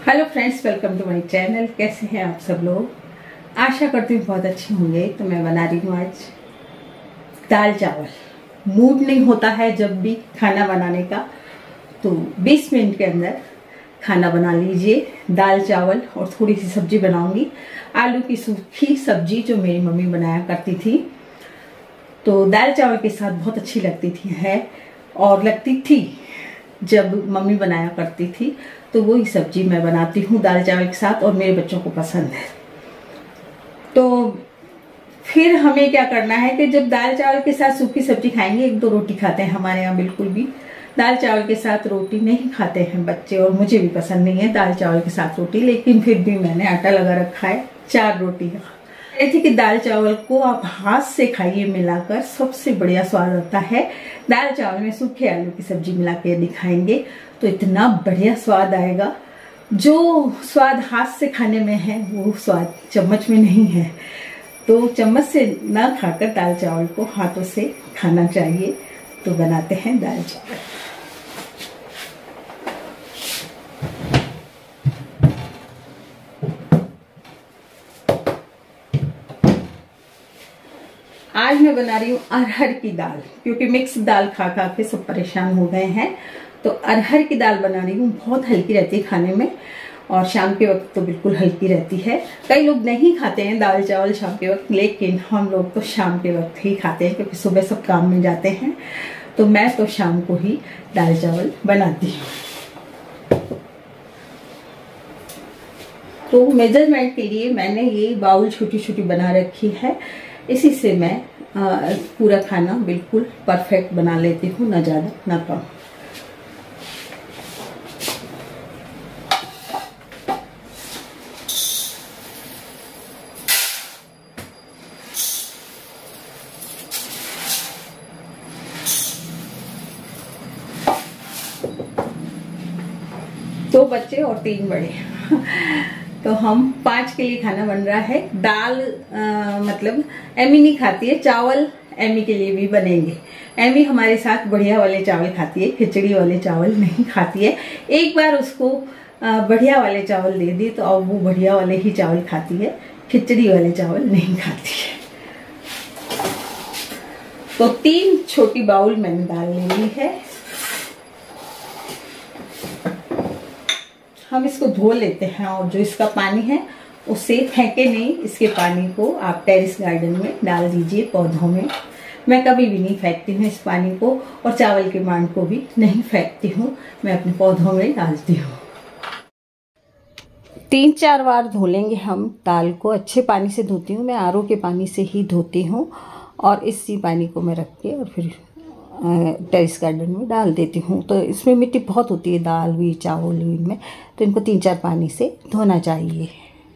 Hello friends, welcome to my channel. कैसे हैं आप सब लोग? आशा करती हूँ बहुत अच्छे होंगे। तो मैं बना रही हूँ आज दाल चावल। मूड नहीं होता है जब भी खाना बनाने का, तो 20 मिनट के अंदर खाना बना लीजिए। दाल चावल और थोड़ी सी सब्जी बनाऊंगी, आलू की सूखी सब्जी जो मेरी मम्मी बनाया करती थी। तो दाल चावल के साथ बहुत अच्छी लगती थी और लगती थी जब मम्मी बनाया करती थी। तो वही सब्जी मैं बनाती हूँ दाल चावल के साथ और मेरे बच्चों को पसंद है। तो फिर हमें क्या करना है कि जब दाल चावल के साथ सूखी सब्जी खाएंगे, एक दो रोटी खाते हैं। हमारे यहाँ बिल्कुल भी दाल चावल के साथ रोटी नहीं खाते हैं बच्चे, और मुझे भी पसंद नहीं है दाल चावल के साथ रोटी। लेकिन फिर भी मैंने आटा लगा रखा है, 4 रोटी ऐसी कि दाल चावल को आप हाथ से खाइए मिलाकर, सबसे बढ़िया स्वाद आता है। दाल चावल में सूखे आलू की सब्जी मिला के यदि खाएंगे तो इतना बढ़िया स्वाद आएगा। जो स्वाद हाथ से खाने में है वो स्वाद चम्मच में नहीं है। तो चम्मच से ना खाकर दाल चावल को हाथों से खाना चाहिए। तो बनाते हैं दाल चावल। आज मैं बना रही हूँ अरहर की दाल, क्योंकि मिक्स दाल खा खा के सब परेशान हो गए हैं। तो अरहर की दाल बना रही हूँ। बहुत हल्की रहती है खाने में, और शाम के वक्त तो बिल्कुल हल्की रहती है। कई लोग नहीं खाते हैं दाल चावल शाम के वक्त, लेकिन हम लोग तो शाम के वक्त ही खाते हैं, क्योंकि सुबह सब काम में जाते हैं। तो मैं तो शाम को ही दाल चावल बनाती हूँ। तो मेजरमेंट के लिए मैंने ये बाउल छोटी छोटी बना रखी है। इसी से मैं पूरा खाना बिल्कुल परफेक्ट बना लेती हूँ, ना ज़्यादा ना कम। दो बच्चे और 3 बड़े तो हम 5 के लिए खाना बन रहा है। दाल मतलब एमी नहीं खाती है, चावल एमी के लिए भी बनेंगे। एमी हमारे साथ बढ़िया वाले चावल खाती है, खिचड़ी वाले चावल नहीं खाती है। एक बार उसको बढ़िया वाले चावल दे दी तो अब वो बढ़िया वाले ही चावल खाती है, खिचड़ी वाले चावल नहीं खाती है। तो 3 छोटी बाउल मैंने दाल ले ली है। हम इसको धो लेते हैं, और जो इसका पानी है उसे फेंके नहीं। इसके पानी को आप टेरेस गार्डन में डाल दीजिए, पौधों में। मैं कभी भी नहीं फेंकती हूँ इस पानी को, और चावल के मांड को भी नहीं फेंकती हूँ, मैं अपने पौधों में डालती हूँ। 3-4 बार धो लेंगे हम दाल को। अच्छे पानी से धोती हूँ मैं, आरओ के पानी से ही धोती हूँ। और इसी पानी को मैं रख के और फिर टेरेस गार्डन में डाल देती हूँ। तो इसमें मिट्टी बहुत होती है, दाल भी चावल भी में, तो इनको 3-4 पानी से धोना चाहिए।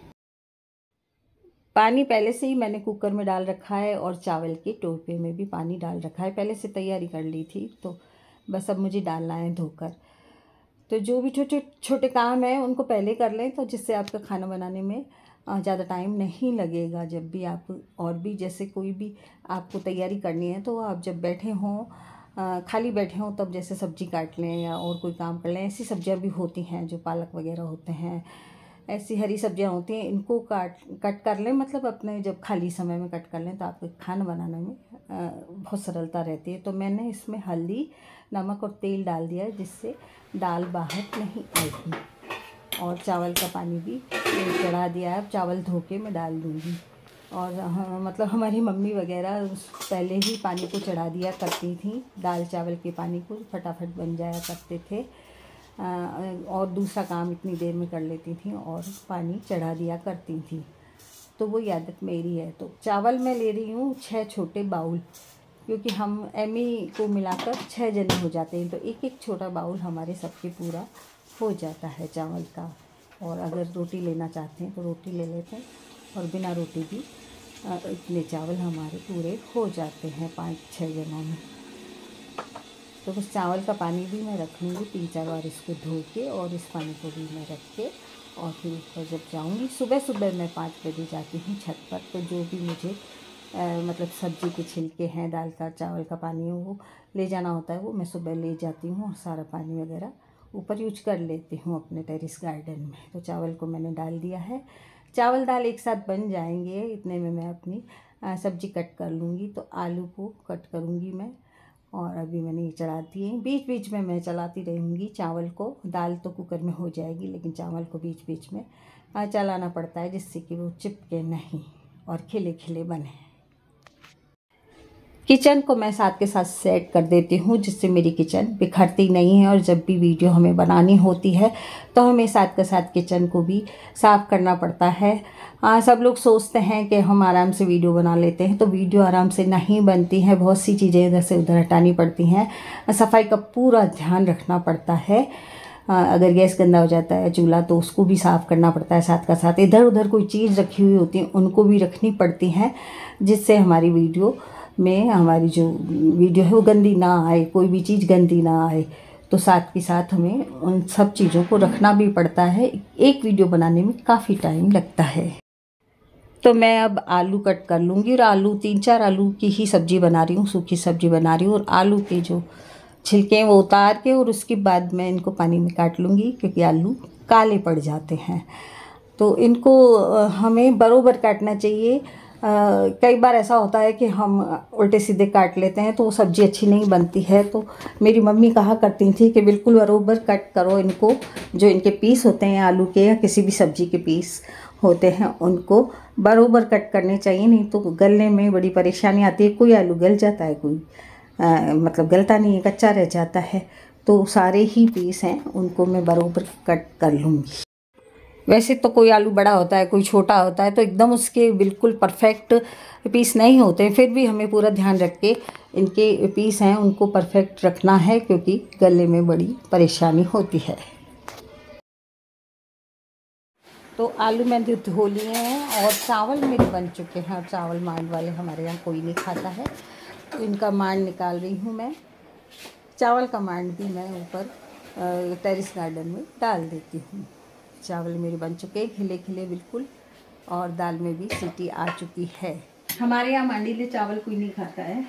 पानी पहले से ही मैंने कुकर में डाल रखा है, और चावल के टोपे में भी पानी डाल रखा है। पहले से तैयारी कर ली थी, तो बस अब मुझे डालना है धोकर। तो जो भी छोटे छोटे काम हैं उनको पहले कर लें, तो जिससे आपका खाना बनाने में ज़्यादा टाइम नहीं लगेगा। जब भी आप और भी जैसे कोई भी आपको तैयारी करनी है, तो आप जब बैठे हों, खाली बैठे हों, तब जैसे सब्ज़ी काट लें या और कोई काम कर लें। ऐसी सब्जियां भी होती हैं जो पालक वगैरह होते हैं, ऐसी हरी सब्जियां होती हैं, इनको कट कर लें। मतलब अपने जब खाली समय में कट कर लें तो आपको खाना बनाने में बहुत सरलता रहती है। तो मैंने इसमें हल्दी, नमक और तेल डाल दिया है, जिससे दाल बाहर नहीं आएगी। और चावल का पानी भी चढ़ा दिया है। अब चावल धो के मैं डाल दूँगी। और मतलब हमारी मम्मी वगैरह पहले ही पानी को चढ़ा दिया करती थी, दाल चावल के पानी को फटाफट बन जाया करते थे। और दूसरा काम इतनी देर में कर लेती थी और पानी चढ़ा दिया करती थी। तो वो आदत मेरी है। तो चावल मैं ले रही हूँ 6 छोटे बाउल, क्योंकि हम एमी को मिलाकर 6 जने हो जाते हैं। तो एक एक छोटा बाउल हमारे सबके पूरा हो जाता है चावल का। और अगर रोटी लेना चाहते हैं तो रोटी ले लेते हैं, और बिना रोटी भी इतने चावल हमारे पूरे हो जाते हैं 5-6 जनों में। तो बस चावल का पानी भी मैं रख लूँगी 3-4 बार इसको धो के, और इस पानी को भी मैं रख के, और फिर ऊपर जब जाऊँगी, सुबह सुबह मैं 5 बजे जाती हूँ छत पर। तो जो भी मुझे मतलब सब्ज़ी के छिलके हैं, दाल का चावल का पानी है, वो ले जाना होता है, वो मैं सुबह ले जाती हूँ, और सारा पानी वगैरह ऊपर यूज कर लेती हूँ अपने टेरेस गार्डन में। तो चावल को मैंने डाल दिया है। चावल दाल एक साथ बन जाएंगे, इतने में मैं अपनी सब्ज़ी कट कर लूँगी। तो आलू को कट करूँगी मैं, और अभी मैंने ये चढ़ा दिए। बीच बीच में मैं चलाती रहूँगी चावल को। दाल तो कुकर में हो जाएगी, लेकिन चावल को बीच बीच में चलाना पड़ता है, जिससे कि वो चिपके नहीं और खिले खिले बने। किचन को मैं साथ के साथ सेट कर देती हूँ, जिससे मेरी किचन बिखरती नहीं है। और जब भी वीडियो हमें बनानी होती है तो हमें साथ के साथ किचन को भी साफ़ करना पड़ता है। सब लोग सोचते हैं कि हम आराम से वीडियो बना लेते हैं, तो वीडियो आराम से नहीं बनती है। बहुत सी चीज़ें इधर से उधर हटानी पड़ती हैं। सफाई का पूरा ध्यान रखना पड़ता है। अगर गैस गंदा हो जाता है चूल्हा, तो उसको भी साफ़ करना पड़ता है साथ का साथ। इधर उधर कोई चीज़ रखी हुई होती है, उनको भी रखनी पड़ती हैं, जिससे हमारी वीडियो में हमारी जो वीडियो है वो गंदी ना आए, कोई भी चीज़ गंदी ना आए। तो साथ के साथ हमें उन सब चीज़ों को रखना भी पड़ता है। एक वीडियो बनाने में काफ़ी टाइम लगता है। तो मैं अब आलू कट कर लूँगी, और आलू 3-4 आलू की ही सब्ज़ी बना रही हूँ, सूखी सब्ज़ी बना रही हूँ। और आलू के जो छिलके हैं वो उतार के, और उसके बाद मैं इनको पानी में काट लूँगी, क्योंकि आलू काले पड़ जाते हैं। तो इनको हमें बराबर काटना चाहिए। कई बार ऐसा होता है कि हम उल्टे सीधे काट लेते हैं, तो वो सब्ज़ी अच्छी नहीं बनती है। तो मेरी मम्मी कहा करती थी कि बिल्कुल बराबर कट करो इनको। जो इनके पीस होते हैं आलू के, या किसी भी सब्ज़ी के पीस होते हैं, उनको बराबर कट करने चाहिए, नहीं तो गलने में बड़ी परेशानी आती है। कोई आलू गल जाता है, कोई मतलब गलता नहीं है, कच्चा रह जाता है। तो सारे ही पीस हैं उनको मैं बराबर कट कर लूँगी। वैसे तो कोई आलू बड़ा होता है, कोई छोटा होता है, तो एकदम उसके बिल्कुल परफेक्ट पीस नहीं होते। फिर भी हमें पूरा ध्यान रख के इनके पीस हैं उनको परफेक्ट रखना है, क्योंकि गलने में बड़ी परेशानी होती है। तो आलू मैंने धो लिए हैं, और चावल मेरे बन चुके हैं। और चावल मांड वाले हमारे यहाँ कोई नहीं खाता है, तो इनका मांड निकाल रही हूँ मैं। चावल का मांड भी मैं ऊपर टेरेस गार्डन में डाल देती हूँ। चावल मेरे बन चुके हैं खिले खिले बिल्कुल, और दाल में भी सीटी आ चुकी है। हमारे यहाँ मांडीले चावल कोई नहीं खाता है।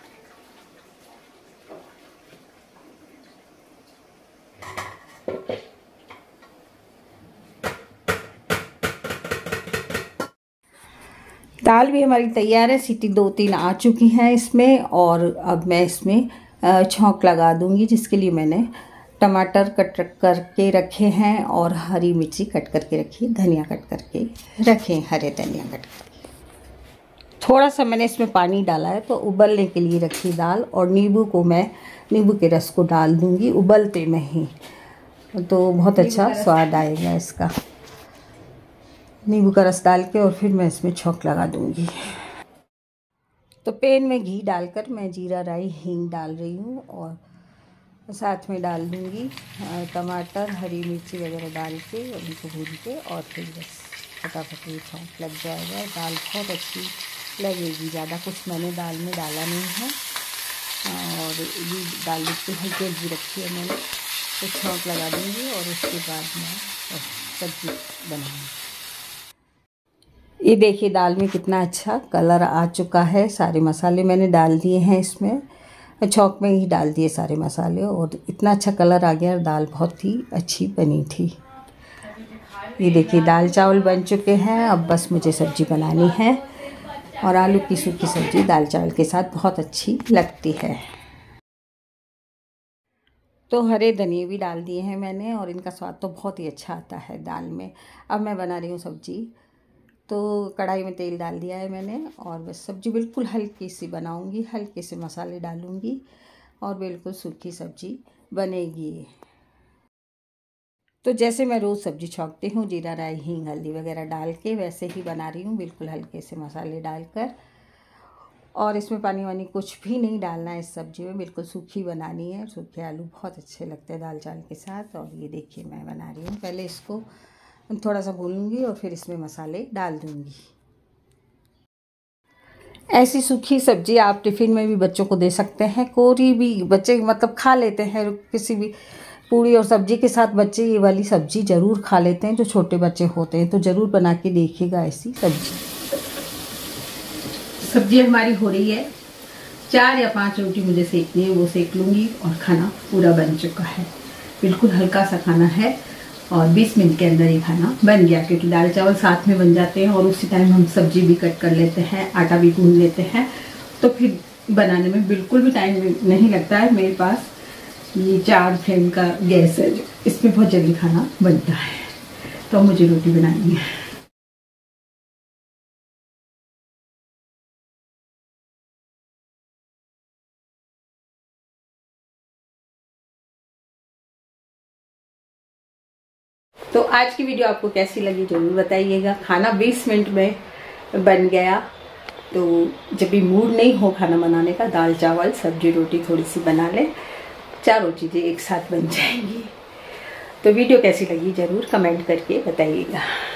दाल भी हमारी तैयार है, सीटी 2-3 आ चुकी हैं इसमें। और अब मैं इसमें छौंक लगा दूंगी, जिसके लिए मैंने टमाटर कट करके रखे हैं, और हरी मिर्ची कट करके रखी, धनिया कट करके रखे, हरे धनिया कट करके। थोड़ा सा मैंने इसमें पानी डाला है, तो उबलने के लिए रखी दाल। और नींबू को मैं नींबू के रस को डाल दूंगी उबलते में ही, तो बहुत अच्छा स्वाद आएगा इसका। नींबू का रस डाल के और फिर मैं इसमें छौंक लगा दूंगी। तो पैन में घी डालकर मैं जीरा राई हींग डाल रही हूँ, और साथ में डाल दूँगी टमाटर हरी मिर्ची वगैरह डाल के, उनको भून के, और फिर बस फटाफट ये छौंक लग जाएगा। दाल बहुत अच्छी लगेगी। ज़्यादा कुछ मैंने दाल में डाला नहीं है, और ये दाल इतनी हल्की हल्की रखी है मैंने। तो छौंक लगा दूँगी, और उसके बाद मैं सब्ज़ी बनाऊँगी। ये देखिए दाल में कितना अच्छा कलर आ चुका है। सारे मसाले मैंने डाल दिए हैं इसमें, छौंक में ही डाल दिए सारे मसाले, और इतना अच्छा कलर आ गया। दाल बहुत ही अच्छी बनी थी। ये देखिए दाल चावल बन चुके हैं। अब बस मुझे सब्ज़ी बनानी है, और आलू की सूखी सब्ज़ी दाल चावल के साथ बहुत अच्छी लगती है। तो हरे धनिए भी डाल दिए हैं मैंने, और इनका स्वाद तो बहुत ही अच्छा आता है दाल में। अब मैं बना रही हूँ सब्ज़ी। तो कढ़ाई में तेल डाल दिया है मैंने, और बस सब्ज़ी बिल्कुल हल्की सी बनाऊंगी, हल्के से मसाले डालूंगी, और बिल्कुल सूखी सब्ज़ी बनेगी। तो जैसे मैं रोज़ सब्ज़ी छौंकती हूँ जीरा राई हींग हल्दी वगैरह डाल के, वैसे ही बना रही हूँ, बिल्कुल हल्के से मसाले डालकर। और इसमें पानी वानी कुछ भी नहीं डालना है इस सब्ज़ी में, बिल्कुल सूखी बनानी है। सूखे आलू बहुत अच्छे लगते हैं दाल चावल के साथ। और ये देखिए मैं बना रही हूँ, पहले इसको थोड़ा सा भूनूंगी, और फिर इसमें मसाले डाल दूँगी। ऐसी सूखी सब्ज़ी आप टिफ़िन में भी बच्चों को दे सकते हैं। कोई भी बच्चे मतलब खा लेते हैं, किसी भी पूड़ी और सब्ज़ी के साथ बच्चे ये वाली सब्ज़ी ज़रूर खा लेते हैं। जो छोटे बच्चे होते हैं, तो ज़रूर बना के देखिएगा ऐसी सब्ज़ी हमारी हो रही है। 4 या 5 रोटी मुझे सेकनी है, वो सेक लूँगी, और खाना पूरा बन चुका है। बिल्कुल हल्का सा खाना है और 20 मिनट के अंदर ही खाना बन गया, क्योंकि दाल चावल साथ में बन जाते हैं और उसी टाइम हम सब्जी भी कट कर लेते हैं, आटा भी गूंद लेते हैं, तो फिर बनाने में बिल्कुल भी टाइम नहीं लगता है। मेरे पास ये 4 फ्लेम का गैस है, इसमें बहुत जल्दी खाना बनता है। तो मुझे रोटी बनानी है। तो आज की वीडियो आपको कैसी लगी जरूर बताइएगा। खाना 20 मिनट में बन गया। तो जब भी मूड नहीं हो खाना बनाने का, दाल चावल सब्जी रोटी थोड़ी सी बना ले, चारों चीज़ें एक साथ बन जाएंगी। तो वीडियो कैसी लगी जरूर कमेंट करके बताइएगा।